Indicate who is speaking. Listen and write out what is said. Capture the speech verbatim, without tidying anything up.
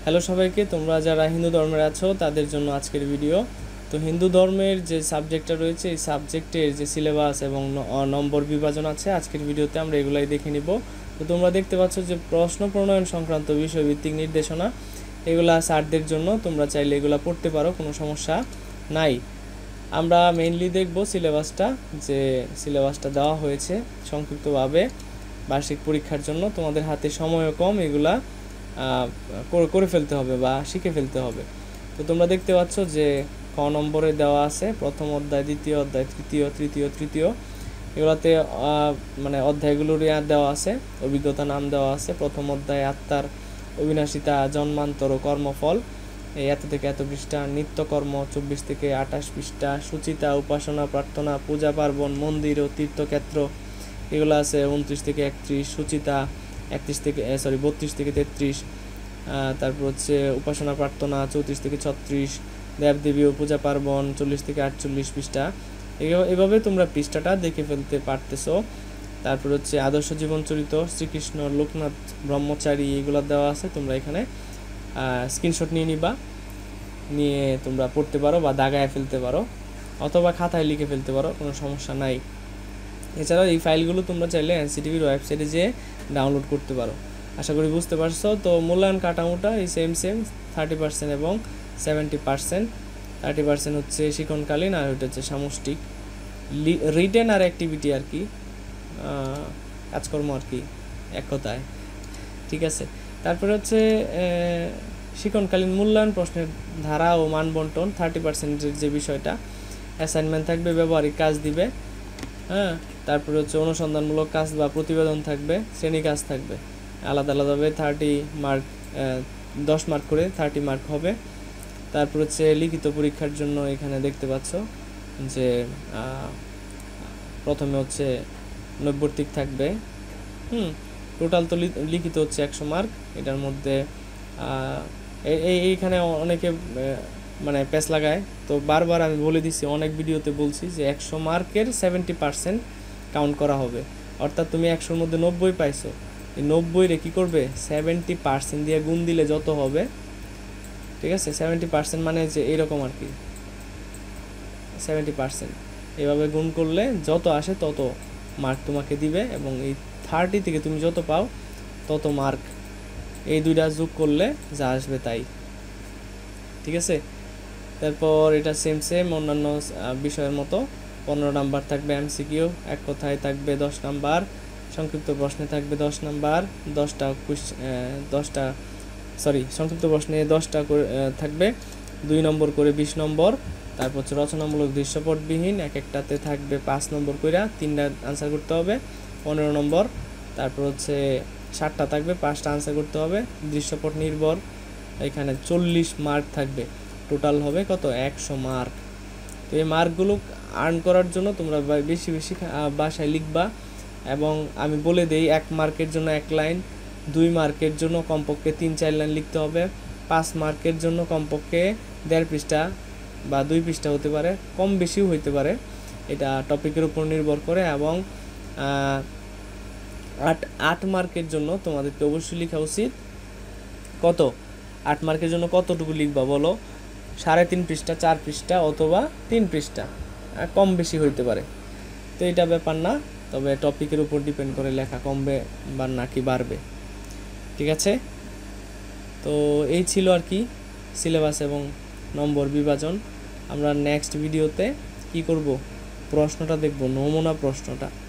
Speaker 1: Hello সবাইকে, তোমরা যারা হিন্দু ধর্মের আছো তাদের জন্য আজকের ভিডিও। তো হিন্দু ধর্মের যে সাবজেক্টটা রয়েছে এই সাবজেক্টের যে সিলেবাস এবং নম্বর বিভাজন আছে আজকের ভিডিওতে আমরা এগুলাই দেখে নিব। তো তোমরা দেখতে পাচ্ছ যে প্রশ্ন প্রণয়ন সংক্রান্ত বিষয়ভিত্তিক নির্দেশনা, এগুলা স্যারদের জন্য, তোমরা চাইলে এগুলা পড়তে পারো, কোনো সমস্যা নাই। আমরা মেইনলি দেখব সিলেবাসটা, যে সিলেবাসটা দেওয়া হয়েছে সংক্ষিপ্তভাবে বার্ষিক পরীক্ষার জন্য। তোমাদের হাতে সময়ও কম, এগুলা করে ফেলতে হবে বা শিখে ফেলতে হবে। তো তোমরা দেখতে পাচ্ছ যে ক নম্বরে দেওয়া আছে প্রথম অধ্যায়, দ্বিতীয় অধ্যায়, তৃতীয় তৃতীয় তৃতীয় এগুলোতে মানে অধ্যায়গুলোর দেওয়া আছে, অভিজ্ঞতা নাম দেওয়া আছে। প্রথম অধ্যায় আত্মার অবিনাশিতা, জন্মান্তর ও কর্মফল, এই এত থেকে এত পৃষ্ঠা। নিত্যকর্ম চব্বিশ থেকে আঠাশ পৃষ্ঠা। সুচিতা, উপাসনা, প্রার্থনা, পূজা পার্বণ, মন্দির ও তীর্থক্ষেত্র এগুলো আছে উনত্রিশ থেকে একত্রিশ। সুচিতা একত্রিশ থেকে সরি বত্রিশ থেকে তেত্রিশ। তারপর হচ্ছে উপাসনা প্রার্থনা চৌত্রিশ থেকে ছত্রিশ। দেবদেবী ও পূজা পার্বণ চল্লিশ থেকে আটচল্লিশ পৃষ্ঠা। এভাবে তোমরা পৃষ্ঠাটা দেখে ফেলতে পারতেছো। তারপর হচ্ছে আদর্শ জীবন চরিত, শ্রীকৃষ্ণ, লোকনাথ ব্রহ্মচারী এগুলো দেওয়া আছে। তোমরা এখানে স্ক্রিনশট নিয়ে নিবা, নিয়ে তোমরা পড়তে পারো বা দাগায় ফেলতে পারো অথবা খাতায় লিখে ফেলতে পারো, কোনো সমস্যা নাই। এছাড়াও এই ফাইলগুলো তোমরা চাইলে এনসিটিভির ওয়েবসাইটে যেয়ে ডাউনলোড করতে পারো। আশা করি বুঝতে পারছো। তো মূল্যায়ন কাঠামোটা এই সেম সেম থার্টি পার্সেন্ট এবং সেভেন্টি পার্সেন্ট। থার্টি পার্সেন্ট হচ্ছে শিক্ষণকালীন আর ওইটা হচ্ছে সামষ্টিক, রিটেন আর অ্যাক্টিভিটি আর কি, কাজকর্ম আর কি, এক কথায়। ঠিক আছে। তারপরে হচ্ছে শিক্ষণকালীন মূল্যায়ন প্রশ্নের ধারা ও মান বন্টন, থার্টি পার্সেন্টের যে বিষয়টা। অ্যাসাইনমেন্ট থাকবে, ব্যবহারিক কাজ দিবে, হ্যাঁ। তারপরে হচ্ছে অনুসন্ধানমূলক কাজ বা প্রতিবেদন থাকবে, শ্রেণী কাজ থাকবে আলাদা আলাদাভাবে, থার্টি মার্ক, দশ মার্ক করে থার্টি মার্ক হবে। তারপর হচ্ছে লিখিত পরীক্ষার জন্য এখানে দেখতে পাচ্ছ যে প্রথমে হচ্ছে নৈর্ব্যক্তিক থাকবে, হুম টোটাল তো লিখিত হচ্ছে একশো মার্ক। এটার মধ্যে এইখানে অনেকে মানে প্যাচ লাগায়, তো বারবার আমি বলে দিছি, অনেক ভিডিওতে বলছি যে একশো মার্কের সেভেন্টি পার্সেন্ট কাউন্ট করা হবে। অর্থাৎ তুমি একশোর মধ্যে নব্বই পাইছো, এই নব্বইরে কী করবে, সেভেন্টি পার্সেন্ট দিয়ে গুণ দিলে যত হবে, ঠিক আছে। সেভেন্টি পার্সেন্ট মানে যে এইরকম আর কি, সেভেন্টি পার্সেন্ট এভাবে গুণ করলে যত আসে তত মার্ক তোমাকে দিবে, এবং এই থার্টি থেকে তুমি যত পাও তত মার্ক, এই দুইটা যোগ করলে যা আসবে তাই, ঠিক আছে। তারপর এটা সেম সেম অন্যান্য বিষয়ের মতো, পনেরো নাম্বার থাকবে এমসিকিউ, এক কথায় থাকবে দশ নাম্বার, সংক্ষিপ্ত প্রশ্নে থাকবে দশ নাম্বার, দশটা দশটা সরি সংক্ষিপ্ত প্রশ্নে দশটা করে থাকবে, দুই নম্বর করে বিশ নম্বর। তারপর হচ্ছে রচনামূলক দৃশ্যপটবিহীন, এক একটাতে থাকবে পাঁচ নম্বর করে, তিনটা আনসার করতে হবে, পনেরো নম্বর। তারপর হচ্ছে ষাটটা থাকবে, পাঁচটা আনসার করতে হবে, দৃশ্যপট নির্ভর, এখানে চল্লিশ মার্ক থাকবে, টোটাল হবে কত, একশো মার্ক। তো এই মার্কগুলো আর্ন করার জন্য তোমরা বেশি বেশি ভাষায় লিখবা, এবং আমি বলে দেই, এক মার্কের জন্য এক লাইন, দুই মার্কের জন্য কমপক্ষে তিন চার লাইন লিখতে হবে, পাঁচ মার্কের জন্য কমপক্ষে দেড় পৃষ্ঠা বা দুই পৃষ্ঠা হতে পারে, কম বেশিও হইতে পারে, এটা টপিকের উপর নির্ভর করে। এবং আট আট মার্কের জন্য তোমাদেরকে অবশ্যই লেখা উচিত কত, আট মার্কের জন্য কতটুকু লিখবা বলো, সাড়ে তিন পৃষ্ঠা, চার পৃষ্ঠা অথবা তিন পৃষ্ঠা, কম বেশি হইতে পারে। তো এটা ব্যাপার না, তবে টপিকের উপর ডিপেন্ড করে লেখা কমবে বা নাকি বাড়বে, ঠিক আছে। তো এই ছিল আর কি সিলেবাস এবং নম্বর বিভাজন। আমরা নেক্সট ভিডিওতে কি করব, প্রশ্নটা দেখব, নমুনা প্রশ্নটা।